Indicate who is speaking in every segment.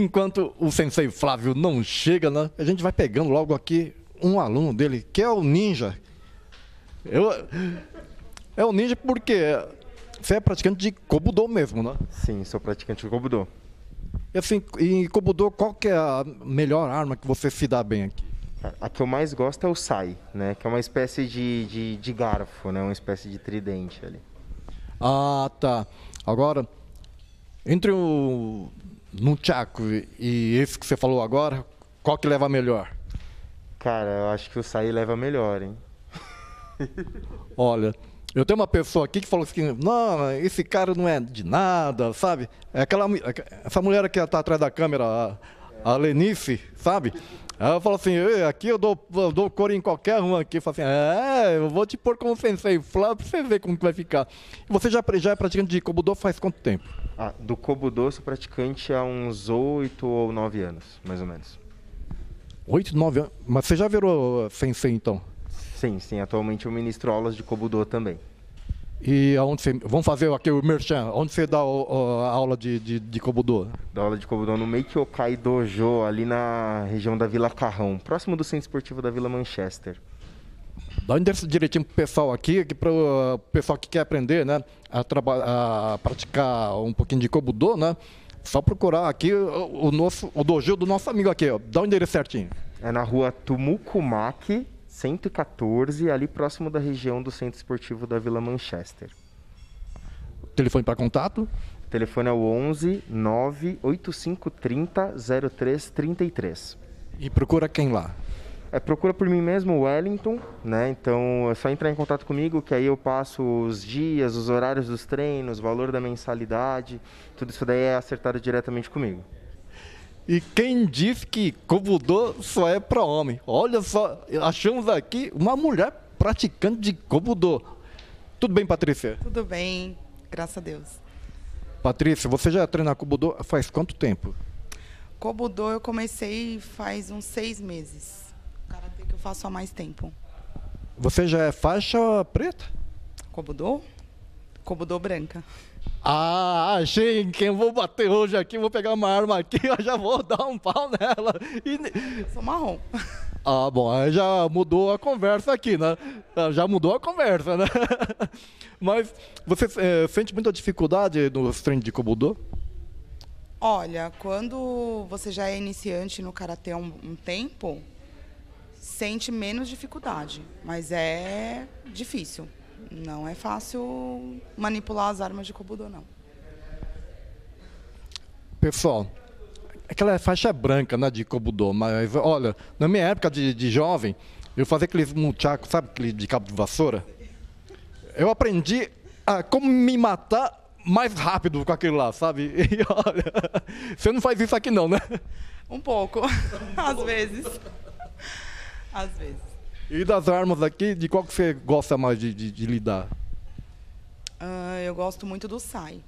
Speaker 1: enquanto o Sensei Flávio não chega, né, a gente vai pegando logo aqui um aluno dele, que é o Ninja. É o Ninja porque você é praticante de Kobudo mesmo, né?
Speaker 2: Sim, sou praticante de Kobudo.
Speaker 1: E assim, em Kobudo, qual que é a melhor arma que você se dá bem aqui?
Speaker 2: A que eu mais gosto é o Sai, né? Que é uma espécie de garfo, né? Uma espécie de tridente ali.
Speaker 1: Ah, tá. Agora, entre o Nunchaku e esse que você falou agora, qual que leva melhor?
Speaker 2: Cara, eu acho que o Sai leva melhor, hein?
Speaker 1: Olha, eu tenho uma pessoa aqui que falou assim, não, esse cara não é de nada, sabe? Essa mulher que está atrás da câmera, a Lenice, sabe? Ela falou assim, aqui eu dou cor em qualquer um aqui. Eu falei assim, eu vou te pôr como Sensei Flávio pra você ver como que vai ficar. Você já é praticante de Kobudo faz quanto tempo?
Speaker 2: Do Kobudo eu sou praticante há uns 8 ou 9 anos, mais ou menos.
Speaker 1: 8, 9 anos? Mas você já virou Sensei então?
Speaker 2: Sim. Atualmente eu ministro aulas de Kobudo também.
Speaker 1: E aonde você... Vamos fazer aqui o merchan. Onde você dá a aula de Kobudo?
Speaker 2: Dá aula de Kobudo no Meikyokai Dojo, ali na região da Vila Carrão, próximo do Centro Esportivo da Vila Manchester.
Speaker 1: Dá o endereço direitinho pro pessoal aqui para o pessoal que quer aprender, né? A praticar um pouquinho de Kobudo, né? Só procurar aqui o dojo do nosso amigo aqui, ó. Dá o endereço certinho.
Speaker 2: É na rua Tumukumaki 114, ali próximo da região do Centro Esportivo da Vila Manchester.
Speaker 1: Telefone para contato?
Speaker 2: O telefone é o 11 98530 0333.
Speaker 1: E procura quem lá?
Speaker 2: Procura por mim mesmo, Wellington, né? Então é só entrar em contato comigo, que aí eu passo os dias, os horários dos treinos, o valor da mensalidade, tudo isso daí é acertado diretamente comigo.
Speaker 1: E quem disse que Kobudo só é para homem? Olha só, achamos aqui uma mulher praticante de Kobudo. Tudo bem, Patrícia?
Speaker 3: Tudo bem, graças a Deus.
Speaker 1: Patrícia, você já treina Kobudo faz quanto tempo?
Speaker 3: Kobudo eu comecei faz uns 6 meses. Karatê que eu faço há mais tempo.
Speaker 1: Você já é faixa preta?
Speaker 3: Kobudo? Kobudo branca.
Speaker 1: Ah, achei quem eu vou bater hoje aqui, vou pegar uma arma aqui, eu já vou dar um pau nela.
Speaker 3: Eu sou marrom.
Speaker 1: Ah, bom, aí já mudou a conversa aqui, né? Já mudou a conversa, né? Mas você sente muita dificuldade nos treinos de Kobudo?
Speaker 3: Olha, quando você já é iniciante no Karatê há um tempo, sente menos dificuldade, mas é difícil. Não é fácil manipular as armas de Kobudo, não.
Speaker 1: Pessoal, aquela faixa branca, né, de Kobudo, mas olha, na minha época de jovem, eu fazia aqueles nunchaku, sabe, aquele de cabo de vassoura? Eu aprendi a como me matar mais rápido com aquilo lá, sabe? E olha, você não faz isso aqui não, né?
Speaker 3: Um pouco, às vezes. Às vezes.
Speaker 1: E das armas aqui, de qual que você gosta mais de lidar?
Speaker 3: Eu gosto muito do Sai.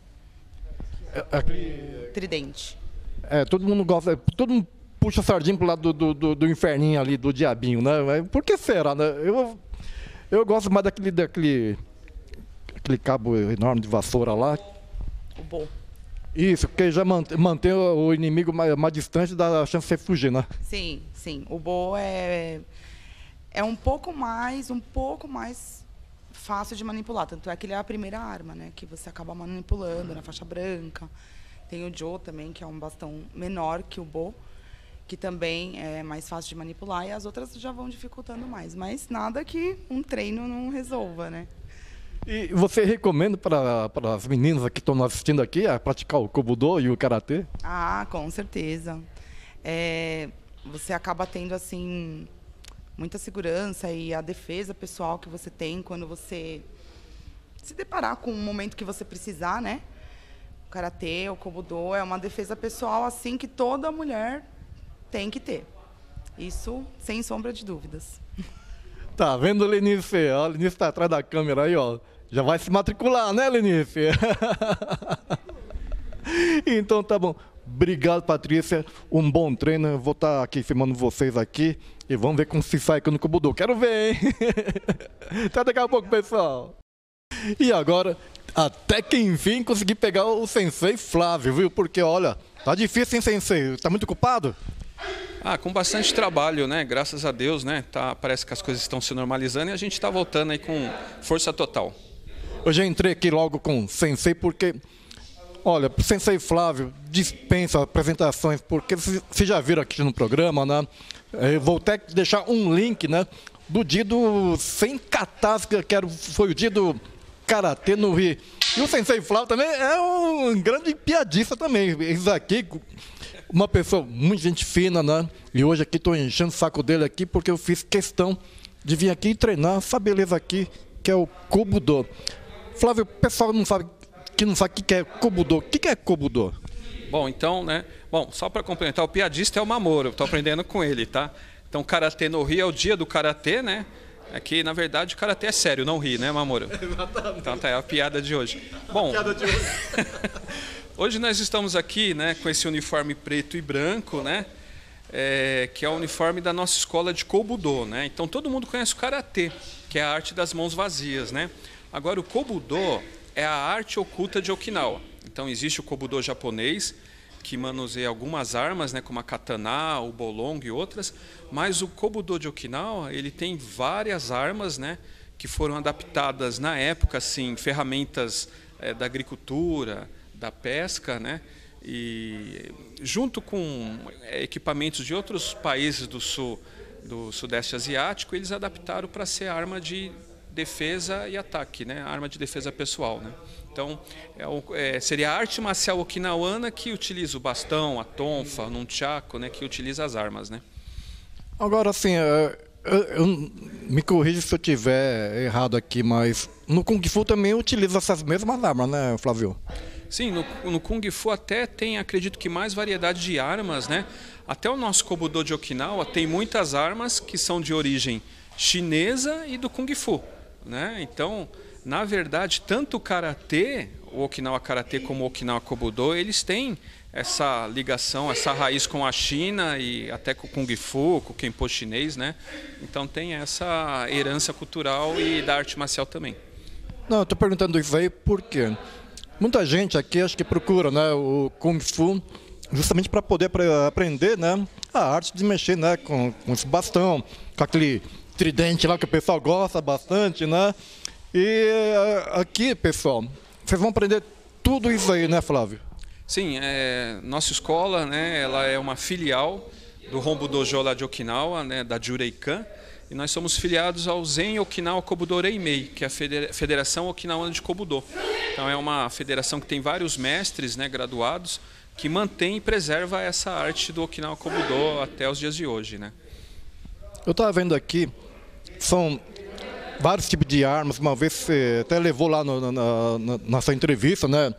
Speaker 3: Tridente.
Speaker 1: Todo mundo gosta, todo mundo puxa a sardinha pro lado do inferninho ali, do diabinho, né? Mas por que será, né? Eu gosto mais daquele cabo enorme de vassoura lá.
Speaker 3: O Bo.
Speaker 1: Isso, porque já mantém o inimigo mais distante da chance de você fugir, né?
Speaker 3: Sim. O Bo é um pouco mais fácil de manipular. Tanto é que ele é a primeira arma, né? Que você acaba manipulando na faixa branca. Tem o Jo também, que é um bastão menor que o Bo, que também é mais fácil de manipular. E as outras já vão dificultando mais. Mas nada que um treino não resolva, né?
Speaker 1: E você recomenda para as meninas que estão assistindo aqui a praticar o Kobudo e o Karatê?
Speaker 3: Ah, com certeza. Você acaba tendo, assim, muita segurança e a defesa pessoal que você tem quando você se deparar com um momento que você precisar, né? O Karatê, o Kobudo é uma defesa pessoal, assim, que toda mulher tem que ter. Isso, sem sombra de dúvidas.
Speaker 1: Tá vendo, Lenice? A Lenice está atrás da câmera aí, ó. Já vai se matricular, né, Lenice? Então tá bom. Obrigado, Patrícia. Um bom treino. Eu vou estar aqui filmando vocês aqui e vamos ver como se sai aqui no Kobudo. Quero ver, hein? Até daqui a pouco, pessoal. E agora, até que enfim consegui pegar o Sensei Flávio, viu? Porque, olha, Tá difícil, hein, sensei? Tá muito ocupado?
Speaker 4: Com bastante trabalho, né? Graças a Deus, né? Parece que as coisas estão se normalizando e a gente está voltando aí com força total.
Speaker 1: Eu já entrei aqui logo com o sensei porque, olha, o sensei Flávio dispensa apresentações, porque vocês já viram aqui no programa, né? Eu vou até deixar um link, né? Do dia do Sem Catástrofe, que foi o dia do Karatê no Rio. E o sensei Flávio também é um grande piadista também. Isso aqui, uma pessoa muito gente fina, né? E hoje aqui estou enchendo o saco dele aqui porque eu fiz questão de vir aqui treinar essa beleza aqui, que é o Kobudo. Flávio, o pessoal não sabe o que é Kobudo. O que é Kobudo?
Speaker 4: Bom, então, né? Bom, só para complementar, o piadista é o Mamoro, eu estou aprendendo com ele, tá? Então, Karatê no Rio é o dia do Karatê, né? É que, na verdade, o Karatê é sério, não ri, né, Mamoro? Exatamente. Então, tá, é a piada de hoje. Bom, piada de hoje. Hoje nós estamos aqui, né, com esse uniforme preto e branco, né? Que é o uniforme da nossa escola de Kobudo, né? Então, todo mundo conhece o Karatê, que é a arte das mãos vazias, né? Agora, o Kobudo é a arte oculta de Okinawa. Então, existe o Kobudo japonês, que manuseia algumas armas, né, como a katana, o bolong e outras, mas o Kobudo de Okinawa, ele tem várias armas, né, que foram adaptadas na época, assim, ferramentas da agricultura, da pesca, né, e junto com equipamentos de outros países do Sudeste Asiático, eles adaptaram para ser arma de defesa e ataque, né, arma de defesa pessoal, né. Então, seria a arte marcial okinawana que utiliza o bastão, a tonfa, o nunchaku, né, que utiliza as armas, né?
Speaker 1: Agora, assim, me corrija se eu estiver errado aqui, mas no Kung Fu também utiliza essas mesmas armas, né, Flávio?
Speaker 4: Sim, no Kung Fu até tem, acredito que, mais variedade de armas, né? Até o nosso Kobudo de Okinawa tem muitas armas que são de origem chinesa e do Kung Fu, né? Então, na verdade, tanto o Karatê, o Okinawa Karatê como o Okinawa Kobudo, eles têm essa ligação, essa raiz com a China e até com o Kung Fu, com o Kenpo chinês, né? Então tem essa herança cultural e da arte marcial também.
Speaker 1: Não, eu estou perguntando isso aí porque muita gente aqui acho que procura, né, o Kung Fu justamente para poder aprender, né, a arte de mexer, né, com esse bastão, com aquele tridente lá que o pessoal gosta bastante, né? E aqui, pessoal, vocês vão aprender tudo isso aí, né, Flávio?
Speaker 4: Sim, nossa escola, né, ela é uma filial do Hombu Dojo lá de Okinawa, né, da Jureikan, e nós somos filiados ao Zen Okinawa Kobudo Reimei, que é a Federação Okinawana de Kobudo. Então é uma federação que tem vários mestres, né, graduados, que mantém e preserva essa arte do Okinawa Kobudo até os dias de hoje, né?
Speaker 1: Eu estava vendo aqui, são vários tipos de armas. Uma vez você até levou lá na sua entrevista, né?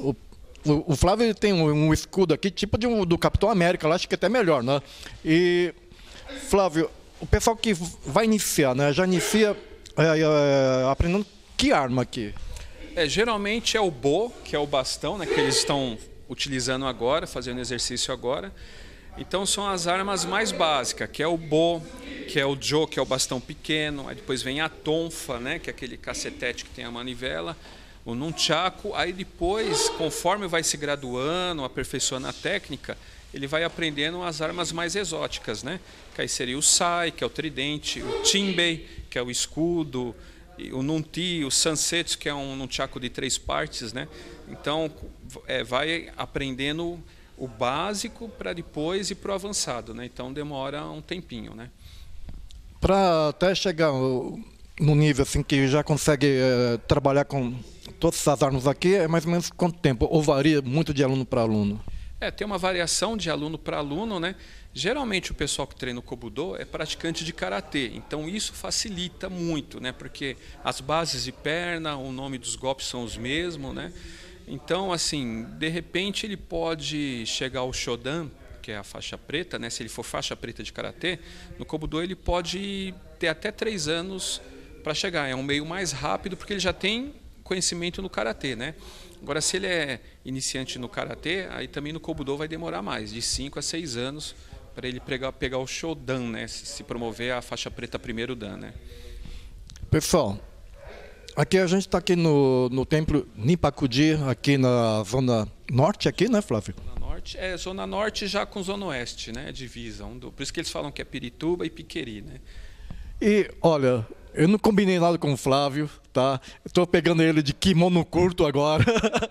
Speaker 1: O Flávio ele tem um escudo aqui, tipo do Capitão América, lá, acho que é até melhor, né? E, Flávio, o pessoal que vai iniciar, né? Já inicia aprendendo que arma aqui?
Speaker 4: Geralmente é o bo, que é o bastão, né? Que eles estão utilizando agora, fazendo exercício agora. Então são as armas mais básicas, que é o bo, que é o jo, que é o bastão pequeno, aí depois vem a tonfa, né, que é aquele cacetete que tem a manivela, o nunchaku, aí depois, conforme vai se graduando, aperfeiçoando a técnica, ele vai aprendendo as armas mais exóticas, né, que aí seria o sai, que é o tridente, o chinbei, que é o escudo, o nunti, o sansetsu, que é um nunchaku de 3 partes, né, então vai aprendendo o básico para depois ir para o avançado, né? Então demora um tempinho, né?
Speaker 1: Para até chegar no nível assim que já consegue trabalhar com todas essas armas aqui, é mais ou menos quanto tempo? Ou varia muito de aluno para aluno?
Speaker 4: Tem uma variação de aluno para aluno, né? Geralmente o pessoal que treina o Kobudo é praticante de Karatê, então isso facilita muito, né? Porque as bases de perna, o nome dos golpes são os mesmos, né? Então, assim, de repente ele pode chegar ao Shodan, que é a faixa preta, né? Se ele for faixa preta de Karatê, no Kobudo ele pode ter até 3 anos para chegar. É um meio mais rápido porque ele já tem conhecimento no Karatê, né? Agora, se ele é iniciante no Karatê, aí também no Kobudo vai demorar mais, de 5 a 6 anos, para ele pegar o Shodan, né? Se promover a faixa preta primeiro Dan, né?
Speaker 1: Pessoal, aqui a gente está aqui no templo Nipakuji, aqui na zona norte, aqui, né, Flávio?
Speaker 4: Na norte. Zona Norte já com Zona Oeste, né? Divisa. Por isso que eles falam que é Pirituba e Piqueri, né?
Speaker 1: E, olha, eu não combinei nada com o Flávio, tá? Estou pegando ele de kimono curto agora.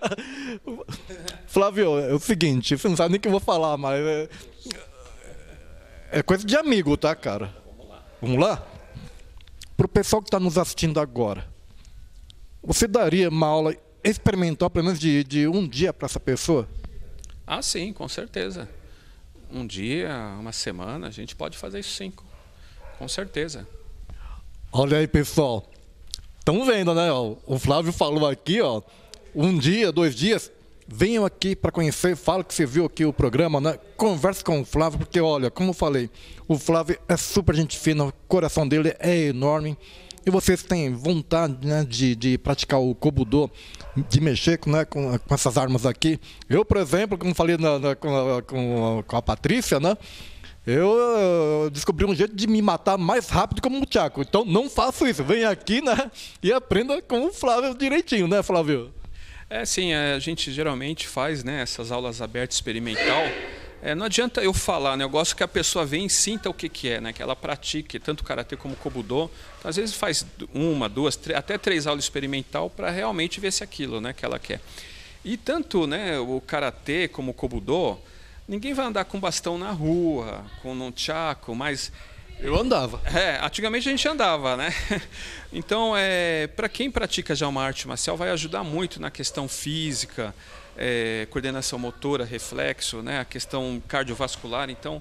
Speaker 1: Flávio, é o seguinte, você não sabe nem o que eu vou falar, mas é coisa de amigo, tá, cara? Vamos lá? Para o pessoal que está nos assistindo agora, você daria uma aula experimental, pelo menos de um dia para essa pessoa?
Speaker 4: Ah, sim, com certeza. Um dia, uma semana, a gente pode fazer isso sim, com certeza.
Speaker 1: Olha aí, pessoal. Estão vendo, né? O Flávio falou aqui, ó, um dia, 2 dias, venham aqui para conhecer, fala que você viu aqui o programa, né? Converse com o Flávio, porque, olha, como eu falei, o Flávio é super gente fina, o coração dele é enorme. E vocês têm vontade, né, de praticar o Kobudo, de mexer né, com essas armas aqui. Eu, por exemplo, como falei com a Patrícia, né? Eu descobri um jeito de me matar mais rápido como um Chaco. Então não faço isso. Venha aqui, né? E aprenda com o Flávio direitinho, né, Flávio?
Speaker 4: Sim, a gente geralmente faz, né, essas aulas abertas experimental. Não adianta eu falar, né? Eu gosto que a pessoa venha e sinta o que é, né? Que ela pratique tanto Karatê como Kobudo. Então, às vezes faz 1, 2, até 3 aulas experimental para realmente ver se aquilo, né, que ela quer. E tanto, né, o Karatê como o Kobudo, ninguém vai andar com bastão na rua, com nunchaku, mas...
Speaker 1: Eu andava.
Speaker 4: Antigamente a gente andava, né? Então, para quem pratica já uma arte marcial, vai ajudar muito na questão física, coordenação motora, reflexo, né? A questão cardiovascular. Então,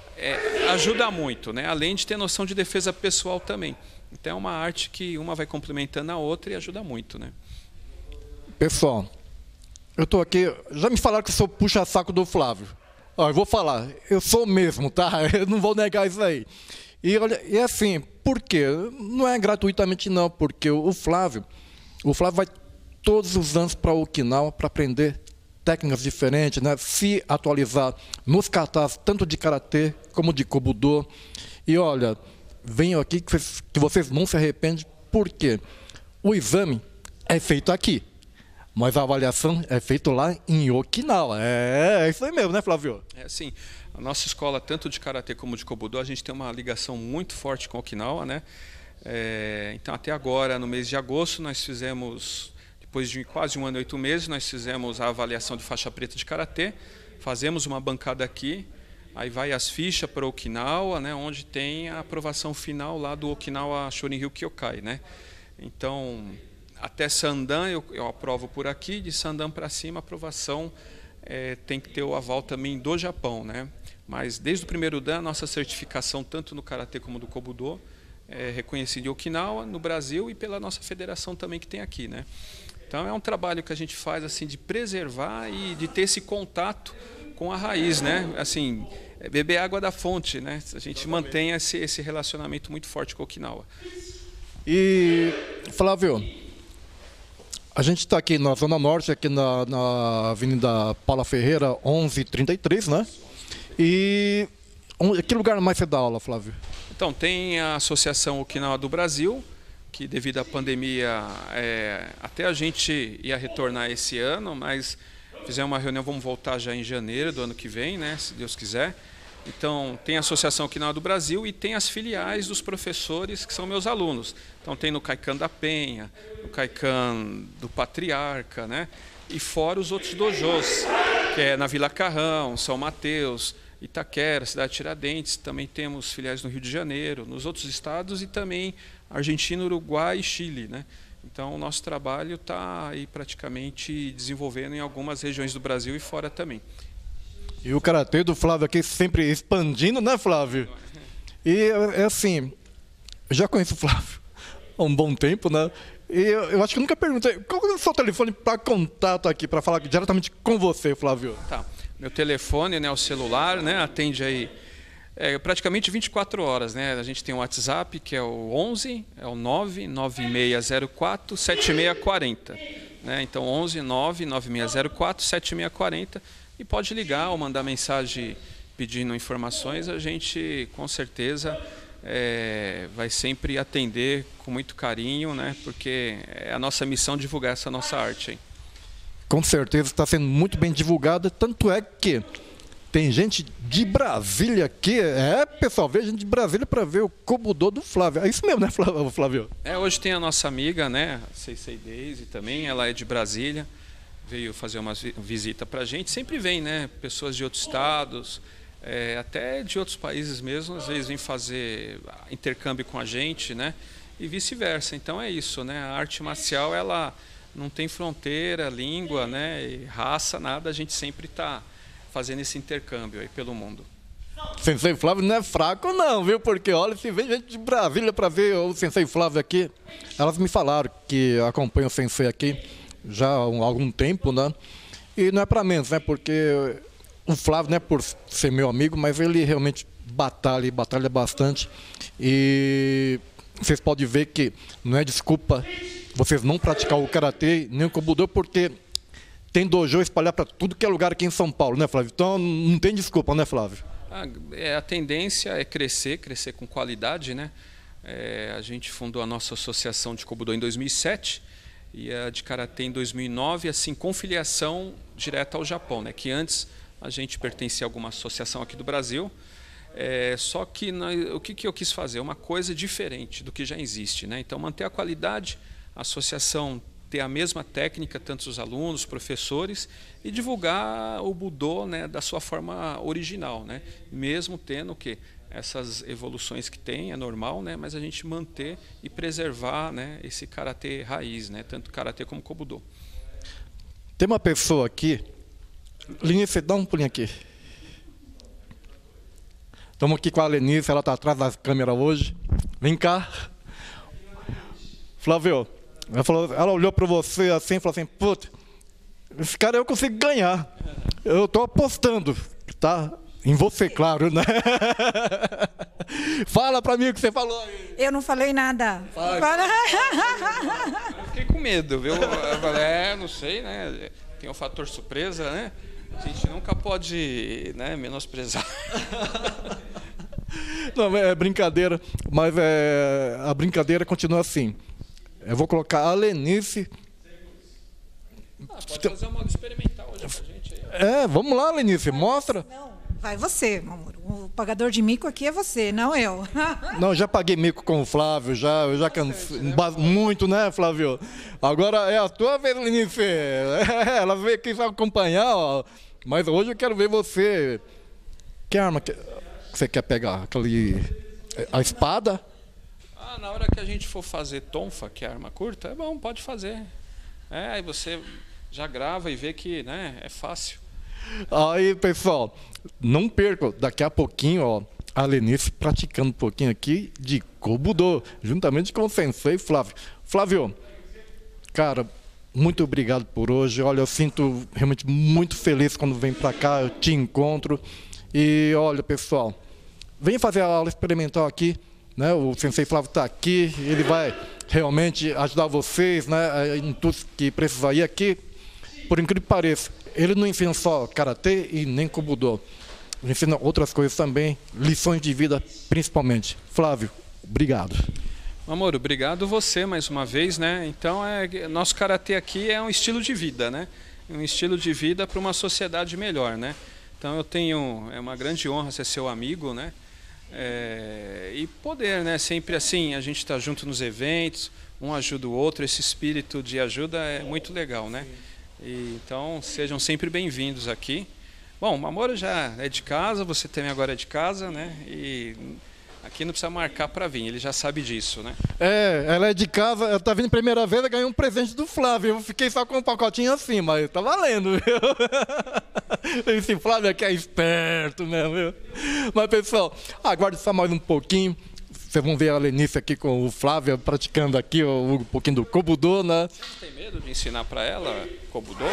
Speaker 4: ajuda muito, né? Além de ter noção de defesa pessoal também. Então, é uma arte que uma vai complementando a outra e ajuda muito, né?
Speaker 1: Pessoal, eu estou aqui... Já me falaram que eu sou puxa-saco do Flávio. Ó, eu vou falar, eu sou mesmo, tá? Eu não vou negar isso aí. E olha, e assim, por quê? Não é gratuitamente não, porque o Flávio vai todos os anos para Okinawa para aprender técnicas diferentes, né? Se atualizar nos katas, tanto de Karatê como de Kobudo. E olha, venham aqui que vocês não se arrependem, porque o exame é feito aqui, mas a avaliação é feita lá em Okinawa. É isso aí mesmo, né, Flávio?
Speaker 4: Sim. A nossa escola, tanto de Karatê como de Kobudo, a gente tem uma ligação muito forte com Okinawa, né? Então, até agora, no mês de agosto, nós fizemos, depois de quase 1 ano e 8 meses, nós fizemos a avaliação de faixa preta de Karatê, fazemos uma bancada aqui, aí vai as fichas para Okinawa, né? Onde tem a aprovação final lá do Okinawa Shorin-ryu Kyokai, né? Então, até Sandan eu aprovo por aqui, de Sandan para cima a aprovação tem que ter o aval também do Japão, né? Mas desde o primeiro dan, a nossa certificação, tanto no Karatê como no Kobudo, é reconhecida em Okinawa, no Brasil e pela nossa federação também que tem aqui, né? Então é um trabalho que a gente faz assim de preservar e de ter esse contato com a raiz, né? Assim, beber água da fonte, né? A gente mantém esse relacionamento muito forte com Okinawa.
Speaker 1: E, Flávio, a gente está aqui na Zona Norte, aqui na Avenida Paula Ferreira, 1133, né? E que lugar mais você dá aula, Flávio?
Speaker 4: Então, tem a Associação Okinawa do Brasil, que devido à pandemia, até a gente ia retornar esse ano, mas fizemos uma reunião, vamos voltar já em janeiro do ano que vem, né? Se Deus quiser. Então, tem a Associação Okinawa do Brasil e tem as filiais dos professores que são meus alunos. Então, tem no Kaikan da Penha, no Kaikan do Patriarca, né? E fora os outros dojos, que é na Vila Carrão, São Mateus, Itaquera, Cidade Tiradentes. Também temos filiais no Rio de Janeiro, nos outros estados e também Argentina, Uruguai e Chile, né? Então, o nosso trabalho está aí praticamente desenvolvendo em algumas regiões do Brasil e fora também.
Speaker 1: E o Karatê do Flávio aqui sempre expandindo, né, Flávio? E assim, eu já conheço o Flávio há um bom tempo, né? E eu acho que eu nunca perguntei, qual é o seu telefone para contato aqui, para falar diretamente com você, Flávio?
Speaker 4: Tá, meu telefone, né, o celular, né, atende aí praticamente 24 horas, né? A gente tem o WhatsApp, que é o 11, é o 99604 7640, né? Então 11 99604 7640. E pode ligar ou mandar mensagem pedindo informações, a gente com certeza vai sempre atender com muito carinho, né? Porque é a nossa missão divulgar essa nossa arte. Hein?
Speaker 1: com certeza está sendo muito bem divulgada, tanto é que tem gente de Brasília aqui. Pessoal, veio gente de Brasília para ver o Kobudô do Flávio. É isso mesmo, né, Flávio?
Speaker 4: Hoje tem a nossa amiga, né, a Sensei Daisy também, ela é de Brasília, veio fazer uma visita para a gente. Sempre vem, né, pessoas de outros estados, até de outros países mesmo, às vezes vêm fazer intercâmbio com a gente, né, e vice-versa. Então é isso, né, a arte marcial, ela não tem fronteira, língua, né, e raça, nada, a gente sempre está fazendo esse intercâmbio aí pelo mundo.
Speaker 1: Sensei Flávio não é fraco não, viu? Porque olha, se vem gente de Brasília para ver o Sensei Flávio aqui, elas me falaram que acompanham o Sensei aqui já há algum tempo, né? E não é para menos, né? Porque o Flávio, não é por ser meu amigo, mas ele realmente batalha bastante. E vocês podem ver que não é desculpa vocês não praticar o Karatê nem o Kobudô, porque tem dojo espalhar para tudo que é lugar aqui em São Paulo, né, Flávio? Então não tem desculpa, né, Flávio?
Speaker 4: A tendência é crescer com qualidade, né? A gente fundou a nossa associação de Kobudô em 2007 e a de Karatê em 2009, assim, com filiação direta ao Japão, né? Que antes a gente pertencia a alguma associação aqui do Brasil, só que o que eu quis fazer? Uma coisa diferente do que já existe, né? Então manter a qualidade, a associação ter a mesma técnica, tanto os alunos, professores, e divulgar o Budô, né, da sua forma original, né? Mesmo tendo essas evoluções que tem, é normal, né, mas a gente manter e preservar, né, esse Karatê raiz, né, tanto Karatê como Kobudô.
Speaker 1: Tem uma pessoa aqui, Lenice, dá um pulinho aqui. Estamos aqui com a Lenice, ela está atrás da câmera hoje. Vem cá. Flávio, ela olhou para você assim e falou assim, putz, esse cara eu consigo ganhar. Eu estou apostando, tá? Em você, claro, né? Fala para mim o que você falou aí.
Speaker 5: Eu não falei nada.
Speaker 4: Eu fiquei com medo, viu? Eu falei, não sei, né? Tem o fator surpresa, né? A gente nunca pode, né, menosprezar.
Speaker 1: Não, é brincadeira, mas a brincadeira continua assim. Eu vou colocar a Lenice.
Speaker 4: Pode fazer um modo experimental hoje pra gente aí.
Speaker 1: Vamos lá, Lenice, mostra.
Speaker 5: Não, vai você, meu amor. O pagador de mico aqui é você, não eu.
Speaker 1: Não, eu já paguei mico com o Flávio, eu já cansei muito, né, Flávio? Agora é a tua vez, Lenice. Ela veio aqui só acompanhar, ó. Mas hoje eu quero ver você. Que arma que você quer pegar? A espada?
Speaker 4: Na hora que a gente for fazer tonfa, que é arma curta, é bom, pode fazer. Aí você já grava e vê que, né, é fácil.
Speaker 1: Aí, pessoal, não percam, daqui a pouquinho, ó, a Lenice praticando um pouquinho aqui de Kobudô, juntamente com o Sensei Flávio. Flávio, cara, muito obrigado por hoje. Olha, eu sinto realmente muito feliz quando vem para cá, eu te encontro. E olha, pessoal, vem fazer a aula experimental aqui. Né, o Sensei Flávio está aqui, ele vai realmente ajudar vocês, né, em tudo que precisar. E aqui, por incrível que pareça, ele não ensina só Karatê e nem Kobudô. Ele ensina outras coisas também, lições de vida principalmente. Flávio, obrigado.
Speaker 4: Amor, obrigado você mais uma vez, né? Então, nosso Karatê aqui é um estilo de vida, né? Um estilo de vida para uma sociedade melhor, né? Então é uma grande honra ser seu amigo, né? E poder, né? Sempre assim, a gente está junto nos eventos, um ajuda o outro, esse espírito de ajuda é muito legal, né? Então sejam sempre bem-vindos aqui. Bom, o Mamoru já é de casa, você também agora é de casa, né? E aqui não precisa marcar para vir, ele já sabe disso, né?
Speaker 1: Ela é de casa, ela tá vindo a primeira vez, ela ganhou um presente do Flávio. Eu fiquei só com um pacotinho assim, mas tá valendo, viu? Esse Flávio aqui é esperto, né, viu? Mas, pessoal, aguarde só mais um pouquinho. Vocês vão ver a Lenice aqui com o Flávio praticando aqui um pouquinho do Kobudô, né?
Speaker 4: Você tem medo de ensinar para ela Kobudô?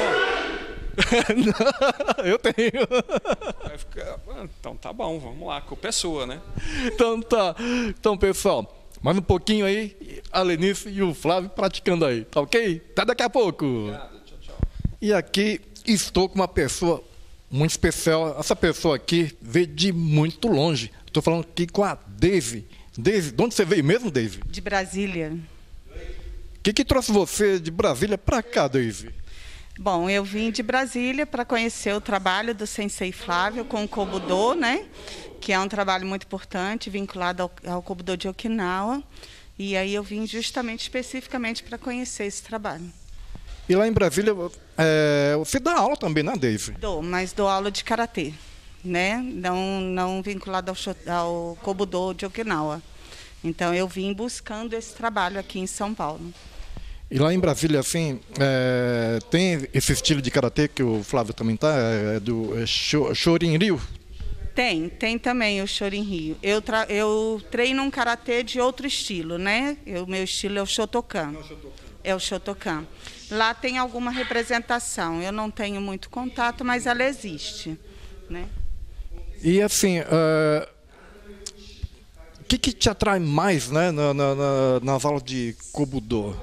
Speaker 1: Não, eu tenho.
Speaker 4: Vai ficar... Então tá bom, vamos lá, a culpa é sua, né?
Speaker 1: Então tá. Então, pessoal, mais um pouquinho aí, a Lenice e o Flávio praticando aí, tá ok? Até daqui a pouco.
Speaker 4: Obrigado, tchau, tchau.
Speaker 1: E aqui estou com uma pessoa muito especial. Essa pessoa aqui veio de muito longe. Estou falando aqui com a Daisy. Daisy, de onde você veio mesmo, Daisy?
Speaker 6: De Brasília.
Speaker 1: O que trouxe você de Brasília para cá, Daisy?
Speaker 3: Bom, eu vim de Brasília para conhecer o trabalho do Sensei Flávio com o Kobudo, né? Que é um trabalho muito importante, vinculado ao Kobudo de Okinawa. E aí eu vim justamente, especificamente, para conhecer esse trabalho.
Speaker 1: E lá em Brasília, você dá aula também, né, Dave?
Speaker 3: Mas dou aula de karatê, né? Não vinculado ao Kobudo de Okinawa. Então eu vim buscando esse trabalho aqui em São Paulo.
Speaker 1: E lá em Brasília, assim, tem esse estilo de karatê que o Flávio também tá, do Shorin-ryu?
Speaker 3: Tem também o Shorin-ryu. Eu treino um karatê de outro estilo, né? O meu estilo é o Shotokan. É o Shotokan. Lá tem alguma representação. Eu não tenho muito contato, mas ela existe, né?
Speaker 1: E assim, o que te atrai mais, né, nas aulas de Kobudo?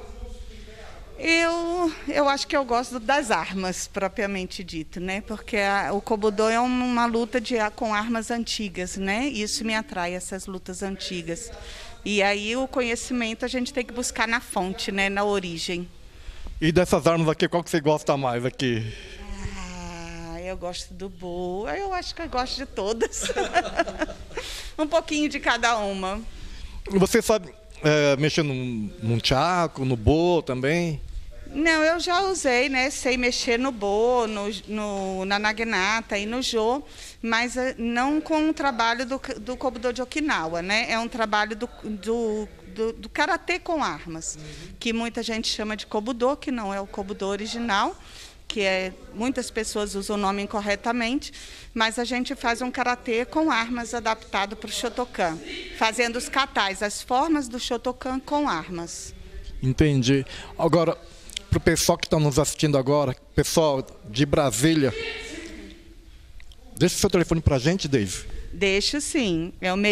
Speaker 3: Eu acho que eu gosto das armas, propriamente dito, né? Porque o Kobudo é uma luta com armas antigas, né? Isso me atrai, essas lutas antigas. E aí o conhecimento a gente tem que buscar na fonte, né? Na origem.
Speaker 1: E dessas armas aqui, qual que você gosta mais aqui?
Speaker 3: Eu gosto do bo. Eu acho que eu gosto de todas. Um pouquinho de cada uma.
Speaker 1: Você sabe mexer num chaco, no bo também?
Speaker 3: Não, eu já usei, né? Sei mexer no bo, na naginata e no jo, mas não com o trabalho do Kobudo de Okinawa, né? É um trabalho do karatê com armas, que muita gente chama de Kobudo, que não é o Kobudo original, que muitas pessoas usam o nome incorretamente, mas a gente faz um karatê com armas adaptado para o Shotokan, fazendo os katais, as formas do Shotokan com armas.
Speaker 1: Entendi. Agora, para o pessoal que está nos assistindo agora, pessoal de Brasília, deixa o seu telefone para a gente, Dave.
Speaker 3: Deixo sim, é o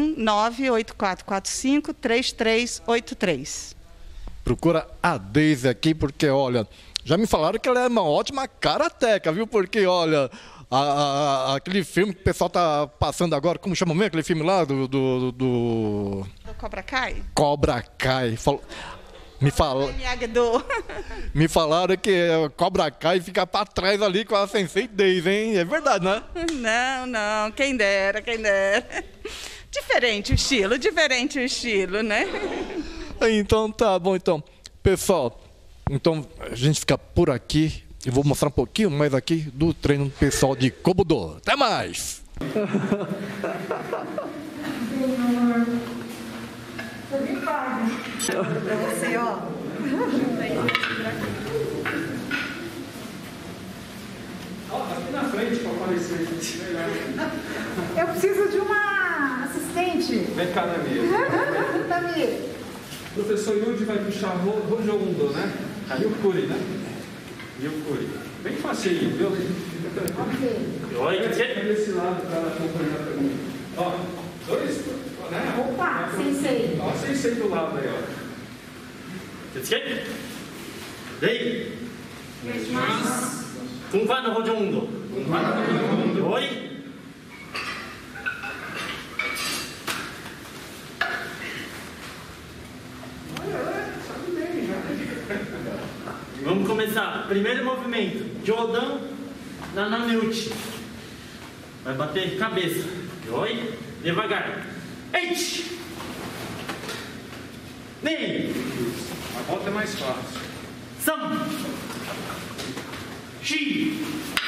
Speaker 3: 61-98445-3383.
Speaker 1: Procura a Dave aqui, porque, olha, já me falaram que ela é uma ótima karateca, viu? Porque, olha, aquele filme que o pessoal tá passando agora, como chama mesmo aquele filme lá do
Speaker 3: Cobra Kai?
Speaker 1: Cobra Kai. Me falaram que Cobra Kai fica para trás ali com a Sensei Dave, hein? É verdade, né?
Speaker 3: Não, quem dera. Diferente o estilo, né?
Speaker 1: Então tá bom, então. Pessoal, então a gente fica por aqui. Eu vou mostrar um pouquinho mais aqui do treino pessoal de Kobudo. Até mais!
Speaker 5: Você, ó.
Speaker 4: Aqui na frente para aparecer.
Speaker 5: Eu preciso de uma assistente.
Speaker 4: Vem cá, Nami.
Speaker 5: Nami.
Speaker 4: O professor Yuji vai puxar Rojo Undo, né? Yukuri, né? Yukuri. Bem facinho, viu? Oi, fica desse lado para acompanhar também. Ó, dois, né?
Speaker 5: Opa, sensei.
Speaker 4: Ó, sensei do lado aí, ó.
Speaker 6: Rei. Kung-Fa no Rojo Undo. Oi. Vamos começar. Primeiro movimento. Jodan Nanameuchi. Vai bater cabeça. Oi. Devagar. Eight. Nem.
Speaker 4: A volta é mais fácil.
Speaker 6: Sam. Shi.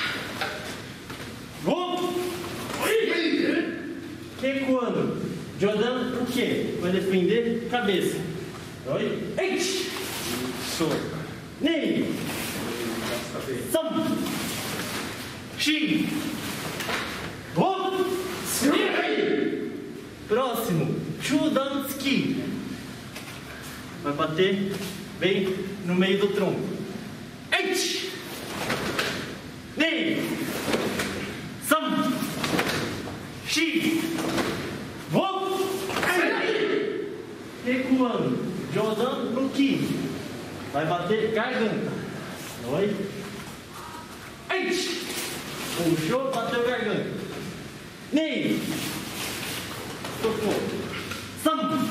Speaker 6: Go. Oi. Recuando. Jodan o quê? Vai defender cabeça. Oi. Eight.
Speaker 4: Soca.
Speaker 6: Nem. Sam. Shi. Go. Próximo. Chudanski. Vai bater bem no meio do tronco. Eight. Nem. Sam. Shi. Go. Recuando. Jodan no Ki. Vai bater garganta. Oi. Eight. Puxou, bateu garganta. Nem. Tocou. Sam.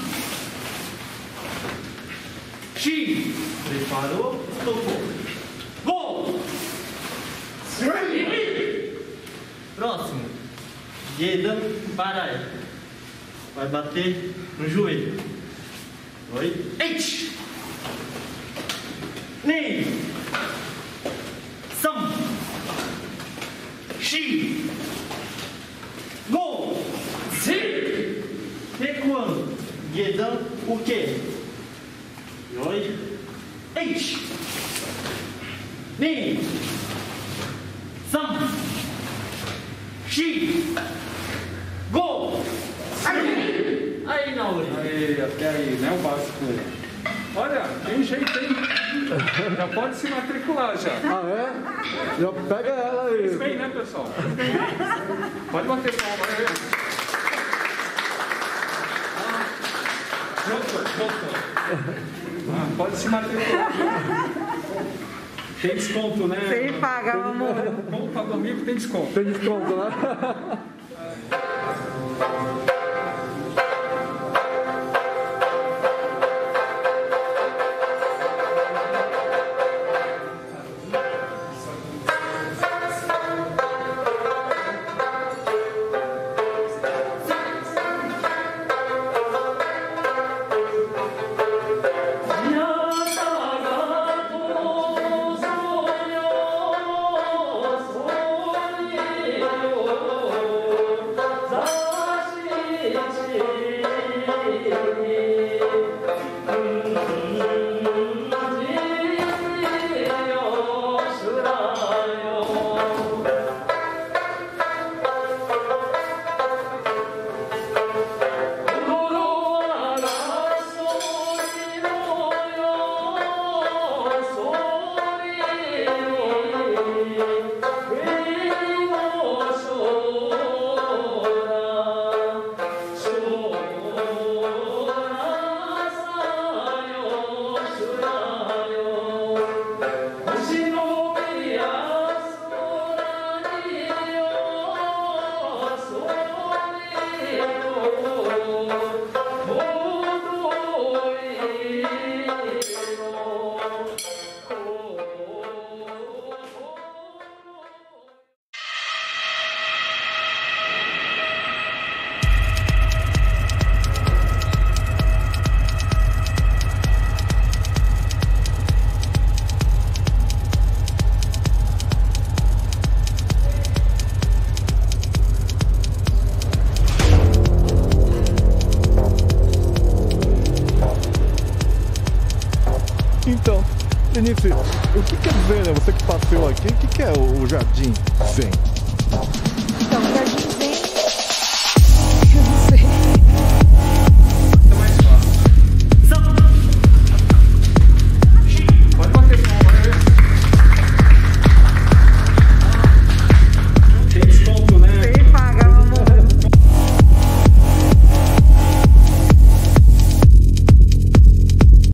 Speaker 6: Shi. Preparou, tocou. Go. Guedão, para. Vai bater no joelho. Oi. Eight. Nem. Sam. Shi. Go. Zi. Recuando. Guedão, o quê? Oi. Eight. Nem. Sam. Shi. Go. Aí, Nauri.
Speaker 4: Aí, até aí, né? O básico. Olha, tem jeito, hein? Já pode se matricular já.
Speaker 1: Ah, é? Já pega ela aí.
Speaker 4: Fez bem, né, pessoal? Pode bater palma aí. Pode se matricular. Tem desconto, né?
Speaker 5: Sem pagar, amor.
Speaker 4: Como paga amigo, tem desconto.
Speaker 1: Tem desconto, né? Então, Denise, o que quer dizer, né? Você que passeou aqui, o que é o Jardim Zen?